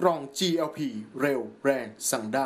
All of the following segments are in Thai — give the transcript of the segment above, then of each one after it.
กล่อง GLP เร็วแรงสั่งได้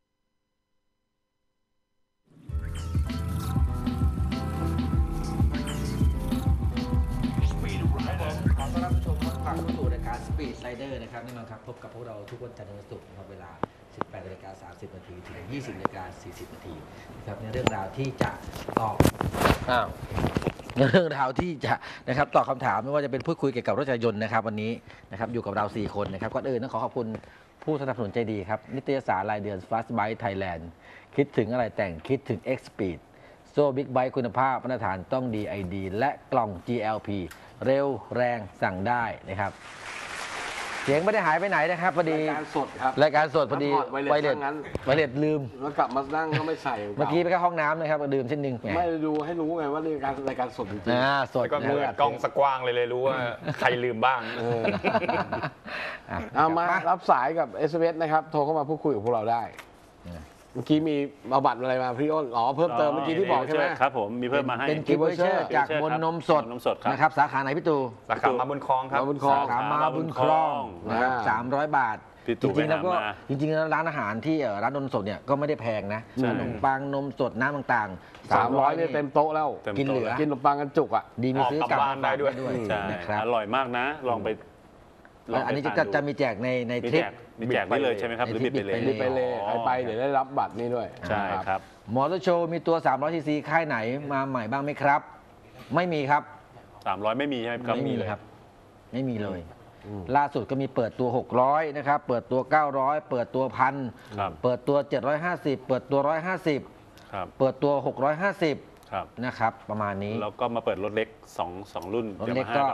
ขอต้อนรับผู้ชมทุกท่านเข้าสู่รายการ Speed Rider นะครับแน่นอนครับพบกับพวกเราทุกวันจันทร์ถึงวันศุกร์นะครับเวลา 18:30 น. ถึง 20:40 น. นะครับในเรื่องราวที่จะตอบในเรื่องราวที่จะนะครับตอบคำถามไม่ว่าจะเป็นพูดคุยเกี่ยวกับรถจักรยานยนต์นะครับวันนี้นะครับอยู่กับเรา 4 คนนะครับก่อนอื่นต้องขอขอบคุณผู้สนับสนุนใจดีครับนิตยสารรายเดือน Fast Bike Thailand คิดถึงอะไรแต่งคิดถึง X Speed โซ่บิ๊กไบค์คุณภาพมาตรฐานต้อง DID และกล่อง GLP เร็วแรงสั่งได้นะครับเสียงไม่ได้หายไปไหนนะครับพอดีรายการสดครับรายการสดพอดีไวเลสลืมแล้วกลับมานั่งก็ไม่ใส่เมื่อกี้ไปแค่ห้องน้ำนะครับดื่มเส้นหนึ่งไม่ดูให้รู้ไงว่านี่รายการสดจริงๆสดก็เปิดกล้องสกว้างเลยรู้ว่าใครลืมบ้างเอามารับสายกับ SMS นะครับโทรเข้ามาพูดคุยกับพวกเราได้เมื่อกี้มีเอาบัตรอะไรมาพี่อ้นเพิ่มเติมเมื่อกี้ที่บอกใช่ไหมครับผมมีเพิ่มมาให้เป็นกิฟต์วอเชอร์จากมนนมสดนะครับสาขาไหนพี่ตูสาขามาบุญคลองครับสาขามาบุญคลองนะครับ300 บาทจริงๆแล้วก็จริงๆร้านอาหารที่ร้านนมสดเนี่ยก็ไม่ได้แพงนะขนมปังนมสดน้ำต่างๆ300เนี่ยเต็มโต๊ะแล้วกินเหลือกินขนมปังกันจุกอ่ะดีมีซื้อกลับบ้านได้ด้วยนะครับอร่อยมากนะลองไปอันนี้จะมีแจกในทริปมีแจกได้เลยใช่ไหมครับหรือบิดไปเลยบิดไปเลยใครไปเดี๋ยวได้รับบัตรนี้ด้วยใช่ครับมอเตอร์โชว์มีตัว300 ซีซีค่ายไหนมาใหม่บ้างไหมครับไม่มีครับ 300ไม่มีใช่ไหมครับไม่มีครับไม่มีเลยล่าสุดก็มีเปิดตัว600นะครับเปิดตัว900เปิดตัว1,000เปิดตัว750เปิดตัว150เปิดตัว650นะครับประมาณนี้แล้วก็มาเปิดรถเล็ก2รุ่นรถเล็กก็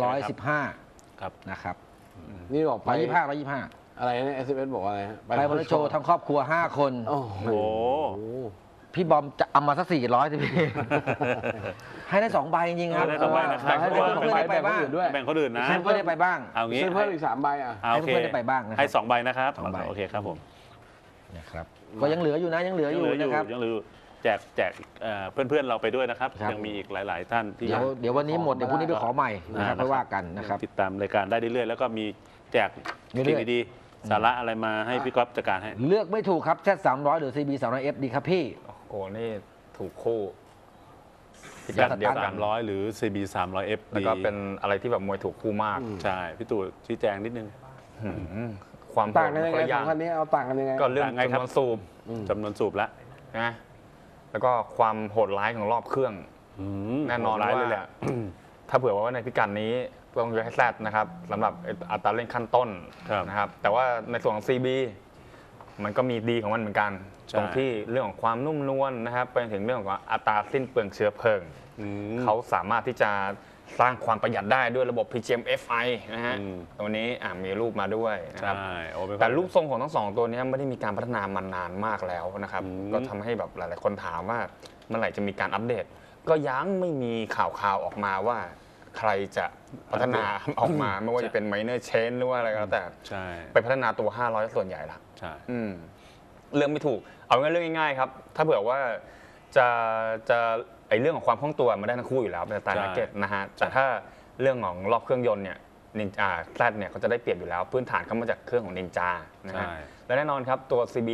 115 ครับนะครับนี่บอกไป 125 อะไรนะ SMS บอกอะไรไปมอเตอร์โชว์ทั้งครอบครัว5 คนโอ้โหพี่บอมจะเอามาสัก400สิพี่ให้ได้2 ใบจริงๆครับได้2 ใบนะครับให้เพื่อนได้ไปบ้างแบ่งคนอื่นนะให้เพื่อนได้ไปบ้างเอางี้เพิ่มอีก3 ใบให้เพื่อนได้ไปบ้างให้2 ใบนะครับโอเคครับผมนะครับก็ยังเหลืออยู่นะยังเหลืออยู่นะครับยังเหลือแจกเพื่อนๆเราไปด้วยนะครับยังมีอีกหลายๆท่านที่เดี๋ยววันนี้หมดเดี๋ยวพรุ่งนี้ไปขอใหม่นะครับไปว่ากันนะครับติดตามรายการได้เรื่อยๆแล้วก็มีแจกสิ่งดีๆสาระอะไรมาให้พี่ก๊อฟจัดการให้เลือกไม่ถูกครับแค่300หรือ CB 300F ดีครับพี่โอ้นี่ถูกคู่พิกัดเดียวกัน300หรือ CB 300F แล้วก็เป็นอะไรที่แบบมวยถูกคู่มากใช่พี่ตู่ชี้แจงนิดนึงความต่างกันยังไงสองคันนี้เอาต่างกันยังไงก็เรื่องจำนวนสูบแล้วนะแล้วก็ความโหดร้ายของรอบเครื่องแน่นอนว่าถ้าเผื่อว่าในพิกัดนี้ต้องยกให้แซดนะครับสำหรับอัตราเร่งขั้นต้นนะครับแต่ว่าในส่วนของ CB มันก็มีดีของมันเหมือนกันตรงที่เรื่องของความนุ่มนวลนะครับไปถึงเรื่องของอัตราสิ้นเปลืองเชื้อเพลิงเขาสามารถที่จะสร้างความประหยัดได้ด้วยระบบ PGM FI นะฮะตัวนี้มีรูปมาด้วยนะครับแต่รูปทรงของทั้ง2ตัวนี้ไม่ได้มีการพัฒนามานานมากแล้วนะครับก็ทำให้แบบหลายๆคนถามว่าเมื่อไหร่จะมีการอัปเดตก็ยังไม่มีข่าวออกมาว่าใครจะพัฒนาออกมาไม่ว่าจะเป็น minor change หรือว่าอะไรก็แล้วแต่ไปพัฒนาตัว500ส่วนใหญ่ละเรื่องไม่ถูกเอาเรื่องง่ายๆครับถ้าเผื่อว่าจะเรื่องของความคล่องตัวมาได้ทั้งคู่อยู่แล้วเป็นสไตล์มาร์เก็ตนะฮะแต่ถ้าเรื่องของรอบเครื่องยนต์เนี่ยนินจาแซดเนี่ยเขาจะได้เปรียบอยู่แล้วพื้นฐานเขามาจากเครื่องของนินจานะฮะและแน่นอนครับตัว CB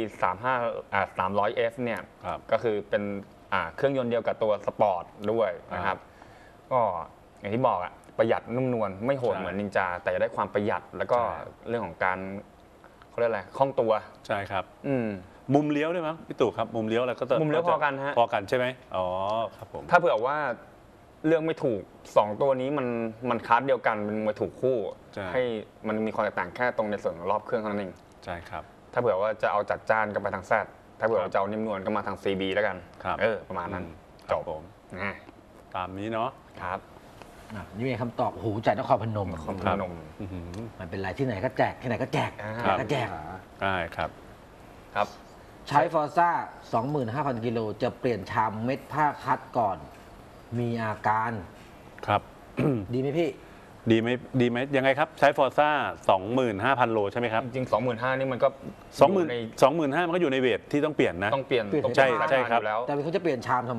300F เนี่ยก็คือเป็นเครื่องยนต์เดียวกับตัวสปอร์ตด้วยนะครับก็อย่างที่บอกประหยัดนุ่มนวลไม่โหดเหมือนนินจาแต่จะได้ความประหยัดแล้วก็เรื่องของการเขาเรียกอะไรคล่องตัวใช่ครับมุมเลี้ยวด้วยมั้งพี่ตู่ครับมุมเลี้ยวอะไรก็มุมเลี้ยวพอกันฮะพอกันใช่ไหมอ๋อครับผมถ้าเผื่อว่าเรื่องไม่ถูก2ตัวนี้มันคลาสเดียวกันเป็นมวยถูกคู่ให้มันมีความแตกต่างแค่ตรงในส่วนของรอบเครื่องเท่านั้นเองใช่ครับถ้าเผื่อว่าจะเอาจัดจ้านก็ไปทางแซดถ้าเผื่อว่าจะเอานิ่มนวลก็มาทาง CB แล้วกันประมาณนั้นจบผมตามนี้เนาะครับนี่เป็นคำตอบหูใจนครพนมมันเป็นไรที่ไหนก็แจกที่ไหนก็แจกก็แจกได้ครับใช้ฟอร์ซ่า 25,000 กิโลจะเปลี่ยนชามเม็ดผ้าคัดก่อนมีอาการครับดีไหมพี่ดีไหมยังไงครับใช้ฟอร์ซ่า 25,000 โลใช่ไหมครับจริง 25,000 นี่มันก็ 25,000 มันก็อยู่ในเวทที่ต้องเปลี่ยนนะต้องเปลี่ยนใช่ครับแต่เขาจะเปลี่ยนชามทำไม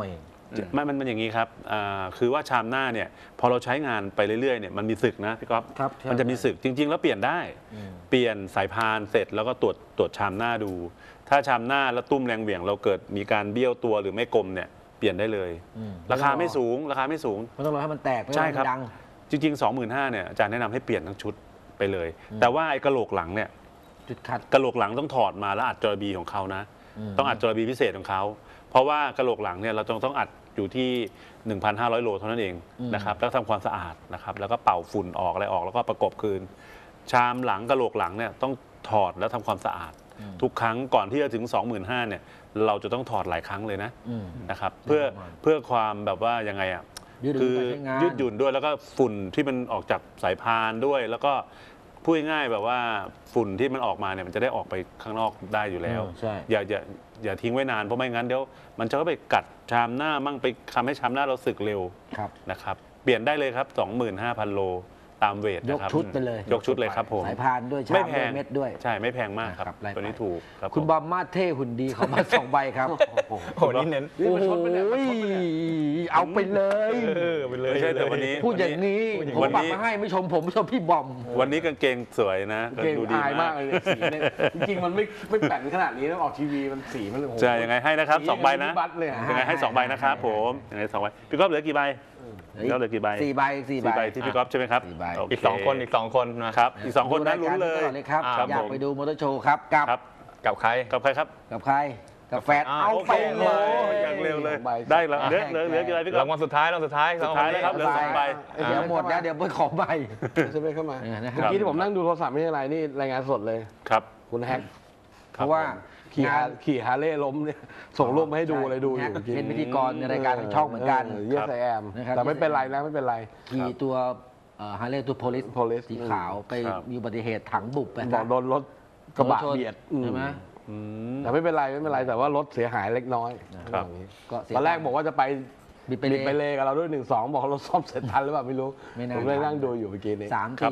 มันอย่างนี้ครับคือว่าชามหน้าเนี่ยพอเราใช้งานไปเรื่อยๆเนี่ยมันมีสึกนะพี่ก๊อฟครับมันจะมีสึกจริงๆแล้วเปลี่ยนได้เปลี่ยนสายพานเสร็จแล้วก็ตรวจชามหน้าดู ถ้าชามหน้าแล้วตุ้มแรงเหวี่ยงเราเกิดมีการเบี้ยวตัวหรือไม่กลมเนี่ยเปลี่ยนได้เลยราคาไม่สูงไม่ต้องรอให้มันแตกไม่ใช่ต้องครับดังจริงๆ 25,000เนี่ยอาจารย์แนะนำให้เปลี่ยนทั้งชุดไปเลย แต่ว่าไอ้กระโหลกหลังเนี่ยจุดคัดกระโหลกหลังต้องถอดมาแล้วอัดจอร์บีของเขานะต้องอัดจอร์บีพิเศษของเขาเพราะว่ากระโหลกหลังเนี่ยเราต้องอัดอยู่ที่ 1,500 โลเท่านั้นเองนะครับแล้วทำความสะอาดนะครับแล้วก็เป่าฝุ่นออกอะไรออกแล้วก็ประกบคืนชามหลังกระโหลกหลังเนี่ยต้องถอดแล้วทำความสะอาดทุกครั้งก่อนที่จะถึง 25,000เนี่ยเราจะต้องถอดหลายครั้งเลยนะครับเพื่อความแบบว่ายังไงอ่ะยืดหยุ่นการใช้งานยืดหยุ่นด้วยแล้วก็ฝุ่นที่มันออกจากสายพานด้วย แล้วก็พูดง่ายๆแบบว่าฝุ่นที่มันออกมาเนี่ยมันจะได้ออกไปข้างนอกได้อยู่แล้วใช่อย่าทิ้งไว้นานเพราะไม่งั้นเดี๋ยวมันจะก็ไปกัดชามหน้ามั่งไปทำให้ชามหน้าเราสึกเร็วครับนะครับเปลี่ยนได้เลยครับ 25,000 โลตามเวทยนะกครับชุดไปเลยยกชุดเลยครับผมสายพานด้วยชาไม่มแพด้วยงเม็ดด้วยใช่ไม่แพงมากครับครับไล่ไปตัวนี้ถูกครับคุณผมบอมมาเท่หุ่นดีขอมา 2 ใบครับโอ้โหนี่เน้นโอ้โหเอาไปเลยไปเลยไม่ใช่แต่วันนี้พูดอย่างนี้ผมวันปักนี้มาให้ไม่ชมผมชมพี่บอมวันนี้กางเกงสวยนะเก่งดูดีอายมามาก กเลยเนี่ยสีเนี่ยจริงๆมันไม่แปลกขนาดนี้แล้วออกทีวีมันสีมันโอ้โหใช่ยังไงให้นะครับสี 2 ใบนะบัตรเลยอะยังไงให้ 2 ใบนะครับผมยังไง2 ใบพี่ก๊อฟเหลือกี่ใบพี่ก๊อฟเหลือกี่ใบ 4 ใบ 4 4 ใบใบที่พี่ก๊อฟใช่ไหมครับ 4 ใบโเคอีก2 คนนะครับอีก 2 คนนั้นลุ้นเลยดูรายการนี้ตอดเลยครับครับอยากผมไปดูมอเตอร์โชว์ครับกับครับกับใครกับใครครับกับใครกับแฟนอ่าเอาโอเคไปเลโอ้ยยอย่างเร็วเลยใบได้แล้วเหลือกี่ใบพี่ก๊อราฟงวัลสุดท้ายสุดท้ายแล้วครับเหลือ 2 ใบเดี๋ยวหมดแล้วเดี๋ยวไปขอใบใช่ไหมเข้ามานะคเมื่รัอบ กี้ที่ผมนั่งดูโทรศัพท์ไม่ใช่อะไรนี่รายงานสดเลยครับคุณแฮกเพราะว่าขี่ฮาร์เลย์ล้มเนี่ยส่งรูปมาให้ดูเลยดูอยู่เป็นพิธีกรในรายการของช่องเหมือนกันเยสแอมนะครับแต่ไม่เป็นไรนะไม่เป็นไรขี่ตัวฮาร์เลย์ตัวโพลิส Police สีขาวไปครับมีอุบัติเหตุถังบุบไปบอกโดนรถกระบะชนเบียดใช่ไหมแต่ไม่เป็นไรไม่เป็นไรแต่ว่ารถเสียหายเล็กน้อยครับอย่างนี้ก็เสียตอนแรกบอกว่าจะไปบิดไปบิเลดไปเลยกับเราด้วย1-2บอกรถซ่อมเสร็จทันหรือเปล่าไม่รู้ไม่น่าผมเลยทันนั่งดูอยู่เมื่อกี้นี้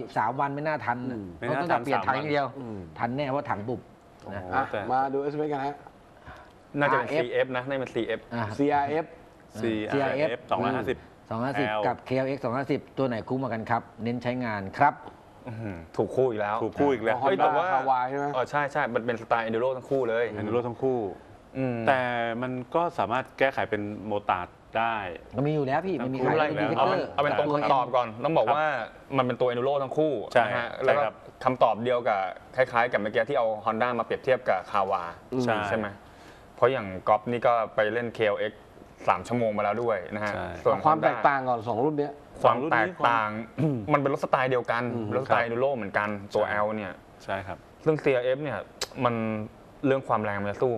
3 วันไม่น่าทันน่ะไม่เพราะน่าตั้งทัแต่นเปลี่ยนถัง 3 อย่างเดียวอืมทันแน่เพราะถังบุบนะอ่ะแต่มาดู SMS กันฮะน่าจะเป็น RF CF นะน่าจะเป็น CF อ่ะ CRF CRF 250 กับ KLX 250 ตัวไหนคุ้มกว่ากันครับ เน้นใช้งานครับถูกคู่อีกแล้วถูกคู่อีกแล้วฮอนเฮ้ยแต่ด้าว่าคาวายใช่ไหมใช่มันเป็นสไตล์ enduro ทั้งคู่เลยอันนี้รถทั้งคู่อืมแต่มันก็สามารถแก้ไขเป็นโมตาร์ดได้มันมีอยู่แล้วพี่มันมีไม่ขายเป็นไรในเอาเป็นตรงคำตอบก่อน ต้องบอกว่ามันเป็นตัว enduro ทั้งคู่ใช่นะฮะใช่แล้วก็ครับคำตอบเดียวกับคล้ายๆ กับเมื่อกี้ที่เอา Honda มาเปรียบเทียบกับคาวาใช่ไหมเพราะอย่างก๊อฟนี่ก็ไปเล่น KLX 3 ชั่วโมงมาแล้วด้วยนะฮะใช่ส่วนความ Honda แตกต่างก่อน2รุ่นเนี้ยความแตกต่าง มันเป็นรถสไตล์เดียวกันรถสไตล์ enduro เหมือนกันตัวใช่ L เนี่ยใช่ครับซึ่ง CRF เนี่ยมันเรื่องความแรงมันจะสู้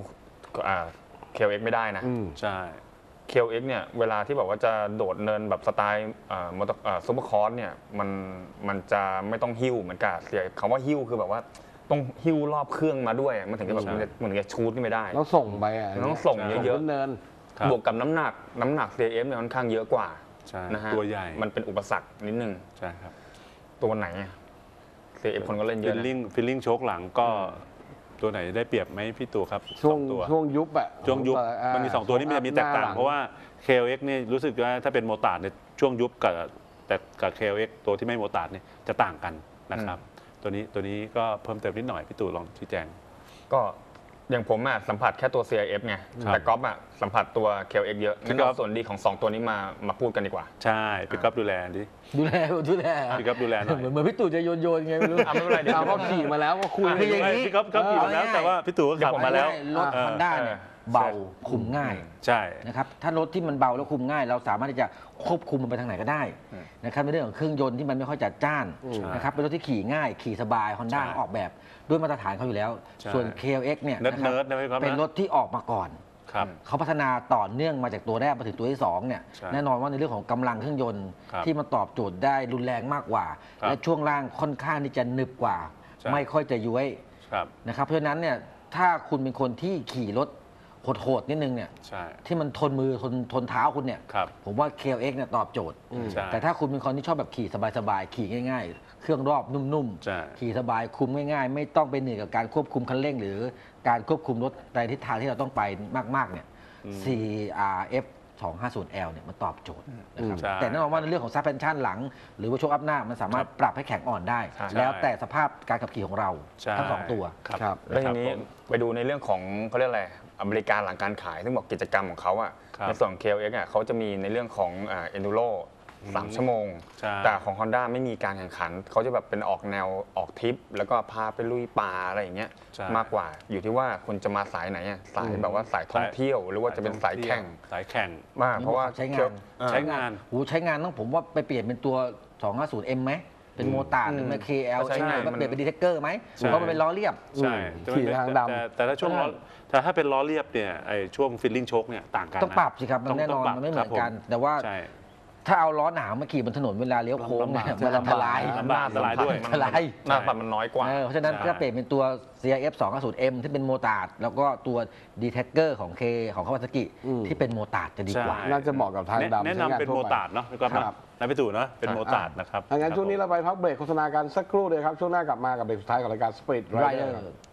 KLX ไม่ได้นะใช่ KLX เนี่ยเวลาที่แบบว่าจะโดดเนินแบบสไตล์มอเตอร์ซุปเปอร์คอร์สเนี่ยมันจะไม่ต้องหิ้วเหมือนกับCRF คำว่าหิ้วคือแบบว่าต้องหิ้วรอบเครื่องมาด้วย มันถึงจะแบบมันถึงจะชูดขึ้นไม่ได้ต้องส่งไปอ่ะมันต้องส่งเยอะเนินครับบวกกับน้ำหนัก CRF เนี่ยค่อนข้างเยอะกว่าใช่นะฮะตัวใหญ่มันเป็นอุปสรรคนิดนึงใช่ครับตัวไหนอะ CRF คนก็เล่นเยฟิอะลนะลิ่งโชคหลังก็ตัวไหนได้เปรียบไหมพี่ตู่ครับช่วงสอตัวช่วงยุบอ่ะช่วงยุบอ่ามันมี 2 ตัวนี้มันจะมีแตกต่างหน้หลัเพราะว่า KLX นี่รู้สึกว่าถ้าเป็นโมตาร์ดเนี่ยช่วงยุบกับ KLX ตัวที่ไม่โมตาร์ดเนี่ยจะต่างกันนะครับตัวนี้ก็เพิ่มเติมนิดหน่อยพี่ตู่ลองชี้แจงก็อย่างผมอะสัมผัสแค่ตัว CRF ไงครับแต่ก๊อฟอะสัมผัสตัว KLX เยอะพี่งั้นก๊อฟเอาส่วนดีของ 2 ตัวนี้มาพูดกันดีกว่าใช่พี่ก๊อฟดูแลดิดูแลพี่ก๊อฟดูแลหน่อยเหมือนพี่ตู่จะโยนไงไม่รู้ไม่เป็นไรเดี๋ยวเอาเขาขี่มาแล้วก็คุยคืออย่างนี้พี่ก๊อฟขี่มาแล้วแต่ว่าพี่ตู่ก็ขับมาแล้วรถฮอนด้าเนี่ยเบาคุมง่ายใช่นะครับถ้ารถที่มันเบาแล้วคุมง่าย เราสามารถที่จะควบคุมมันไปทางไหนก็ได้นะครับในเรื่องของเครื่องยนต์ที่มันไม่ค่อยจัดจ้านนะครับเป็นรถที่ขี่ง่ายขี่สบาย Honda ออกแบบด้วยมาตรฐานเขาอยู่แล้ว ส่วน KLX เนี่ยนะครับเนิร์ดนะพี่ก๊อฟนะเป็นรถที่ออกมาก่อนครับเขาพัฒนาต่อเนื่องมาจากตัวแรกมาถึงตัวที่2เนี่ยใช่แน่นอนว่าในเรื่องของกำลังเครื่องยนต์ครับที่มันตอบโจทย์ได้รุนแรงมากกว่าครับและช่วงล่างค่อนข้างที่จะหนึบกว่าใช่ไม่ค่อยจะย้วยครับนะครับเพราะฉะนั้นเนี่ยถ้าคุณเป็นคนที่ขี่รถโหดๆนิดนึงเนี่ยใช่ที่มันทนมือทนเท้าคุณเนี่ยครับผมว่า KLX เนี่ยตอบโจทย์ใช่แต่ถ้าคุณเป็นคนที่ชอบแบบขี่สบายๆขี่ง่ายๆ เครื่องรอบนุ่มใช่ขี่สบายคุมง่ายๆ ไม่ต้องไปเหนื่อยกับการควบคุมคันเร่ง หรือการควบคุมรถในทิศทางที่เราต้องไปมากๆเนี่ย CRF 250L เนี่ยมันตอบโจทย์นะครับใช่แต่แน่นอนว่าในเรื่องของ suspension หลัง หรือว่าโชคอัพหน้ามันสามารถปรับให้แข็งอ่อนได้ใช่แล้วแต่สภาพการขับขี่ของเราใช่ทั้งสองตัวครับแล้วทีนี้ผมไปดูในเรื่องของเขาเรียกอะไรอเมริกาหลังการขายซึ่งบอกกิจกรรมของเขาอ่ะครับในส่วนของ KLX อ่ะเขาจะมีในเรื่องของEnduro 3 ชั่วโมงใช่แต่ของ Honda ไม่มีการแข่งขันเขาจะแบบเป็นออกแนวออกทริป แล้วก็พาไปลุยป่าอะไรอย่างเงี้ยใช่มากกว่าอยู่ที่ว่าคุณจะมาสายไหนอ่ะสายแบบว่าสายท่องเที่ยว หรือว่าจะเป็นสายแข่งสายแข่งมากเพราะว่าใช้งานใช้งานโอ้ใช้งานต้องผมว่าไปเปลี่ยนเป็นตัว 250M ไหมเป็นโมตาร์ดหรือไม่ KL ใช่ใช้งานก็เปลี่ยนเป็นดีเทคเกอร์ไหมใช่เพราะมันเป็นล้อเรียบใช่ขี่ทางดำแต่ถ้าช่วงล้อแต่ถ้าเป็นล้อเรียบเนี่ยไอ้ช่วงฟิลลิ่งโชคเนี่ยต่างกันนะต้องปรับสิครับมันแน่นอนต้องปรับมันไม่เหมือนกันครับผมแต่ว่าใช่ถ้าเอาล้อหนาวมาขี่บนถนนเวลาเลี้ยวโค้งเนี่ยลำบากมันอันตรายลำบากอันตรายด้วยอันตรายหน้าปัดมันน้อยกว่าเพราะฉะนั้นใช่ก็เปลี่ยนเป็นตัว CRF 250M ที่เป็นโมตาร์ดแล้วก็ตัว d e t e c t o r ของ K ของคาวาซากิที่เป็นโมตาร์ดจะดีกว่าใช่น่าจะเหมาะกับทางดำแนะใช้งานนำเป็นทั่โมวไปตาร์ดเนาะพี่ก๊อฟครับนายพิสูจน์เนาะเป็นโมตาร์ดนะครับงั้นช่วงนี้เราไปพักเบรกโฆษณากันสักครู่เดียวครับ ช่วงหน้ากลับมากับเบรกสุดท้ายของรายการ Speed Rider Rider